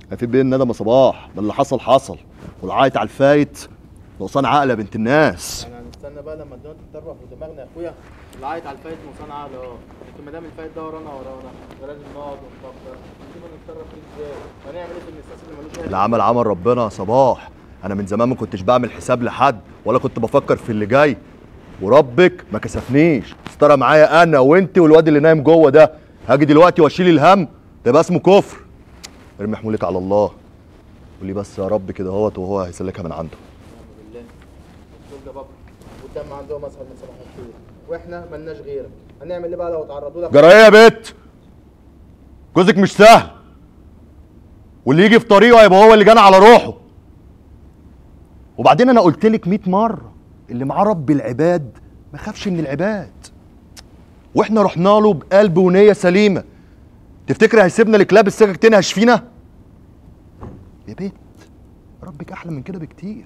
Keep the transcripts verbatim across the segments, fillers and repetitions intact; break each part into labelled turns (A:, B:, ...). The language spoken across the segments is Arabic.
A: في بين ندم يا صباح، ده اللي حصل حصل، والعايت على الفايت نقصان عقل يا بنت الناس.
B: انا هنستنى بقى لما الدنيا تتطرف ودماغنا يا اخويا. اللي عايت على الفايت نقصان عقل اه، لكن ما دام الفايت ده ورانا ورانا لازم نقعد ونفكر نشوف هنتصرف فيه ازاي، هنعمل ايه في الاستاذ اللي ملوش اهل.
A: العمل عمل ربنا يا صباح، انا من زمان ما كنتش بعمل حساب لحد ولا كنت بفكر في اللي جاي، وربك ما كسفنيش، استرى معايا انا وانت والواد اللي نايم جوه ده. هاجي دلوقتي واشيل الهم ده يبقى اسمه كفر. ارمي حمولك على الله، قولي بس يا رب كده اهوت وهو هيسلكها من عنده.
B: نعم بالله. الدول ده بابا والدم عندهم اسهل من صباح الخير، واحنا ملناش غيرك. هنعمل ايه بقى لو اتعرضوا لك؟
A: جرى ايه يا بت؟ جوزك مش سهل، واللي يجي في طريقه هيبقى هو اللي جانا على روحه. وبعدين انا قلت لك مية مره اللي معاه رب العباد ما خافش من العباد، واحنا رحنا له بقلب ونيه سليمه. تفتكر هيسيبنا لكلاب السكك تنهش فينا؟ يا بت ربك احلى من كده بكتير.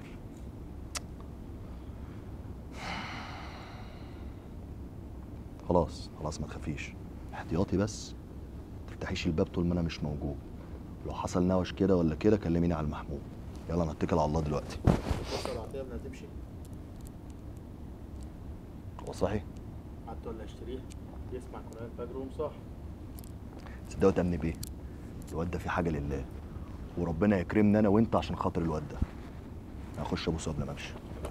A: خلاص خلاص ما تخافيش، احتياطي بس، ما تفتحيش الباب طول ما انا مش موجود. لو حصل نوش كده ولا كده كلميني على المحمول. يلا نتكل على الله دلوقتي.
B: بص يا العطيه قبل ما تمشي.
A: هو صحي؟
B: حتى ولا اشتريها يسمع قرآن الفجر ويقوم صاحي.
A: صدقوا تأمني بيه، الواد ده في حاجه لله، وربنا يكرمنا انا وانت عشان خاطر الواد ده. هخش ابوسه قبل ما امشي.